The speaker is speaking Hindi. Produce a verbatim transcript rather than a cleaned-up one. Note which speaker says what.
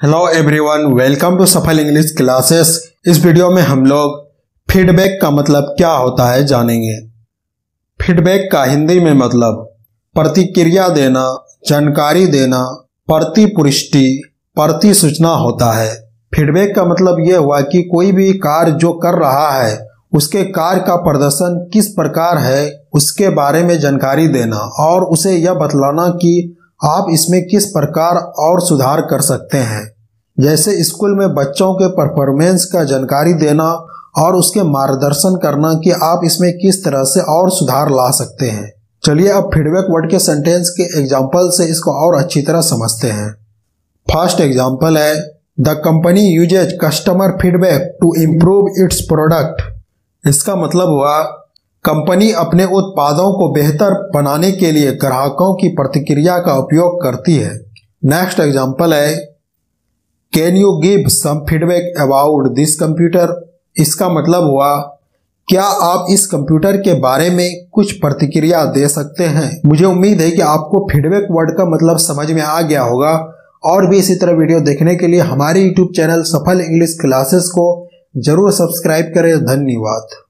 Speaker 1: Hello everyone, welcome to Safal English classes. इस वीडियो में हम लोग फीडबैक का मतलब क्या होता है जानेंगे। फीडबैक का हिंदी में मतलब प्रतिक्रिया देना, जानकारी देना, प्रतिपुष्टि, प्रति सूचना होता है। फीडबैक का मतलब यह हुआ कि कोई भी कार्य जो कर रहा है उसके कार्य का प्रदर्शन किस प्रकार है उसके बारे में जानकारी देना और उसे यह बतलाना कि आप इसमें किस प्रकार और सुधार कर सकते हैं। जैसे स्कूल में बच्चों के परफॉर्मेंस का जानकारी देना और उसके मार्गदर्शन करना कि आप इसमें किस तरह से और सुधार ला सकते हैं। चलिए अब फीडबैक वर्ड के सेंटेंस के एग्जाम्पल से इसको और अच्छी तरह समझते हैं। फर्स्ट एग्जाम्पल है, the company uses customer feedback to improve its product. इसका मतलब हुआ कंपनी अपने उत्पादों को बेहतर बनाने के लिए ग्राहकों की प्रतिक्रिया का उपयोग करती है। नेक्स्ट एग्जाम्पल है, can you give some feedback about this computer. इसका मतलब हुआ क्या आप इस कंप्यूटर के बारे में कुछ प्रतिक्रिया दे सकते हैं। मुझे उम्मीद है कि आपको फीडबैक वर्ड का मतलब समझ में आ गया होगा। और भी इसी तरह वीडियो देखने के लिए हमारे YouTube channel Safal English classes को जरूर सब्सक्राइब करें। धन्यवाद।